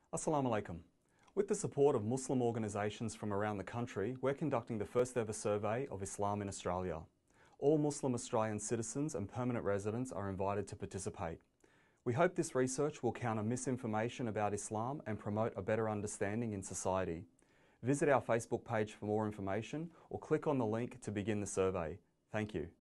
Assalamu alaikum. With the support of Muslim organisations from around the country, we're conducting the first ever survey of Islam in Australia. All Muslim Australian citizens and permanent residents are invited to participate. We hope this research will counter misinformation about Islam and promote a better understanding in society. Visit our Facebook page for more information or click on the link to begin the survey. Thank you.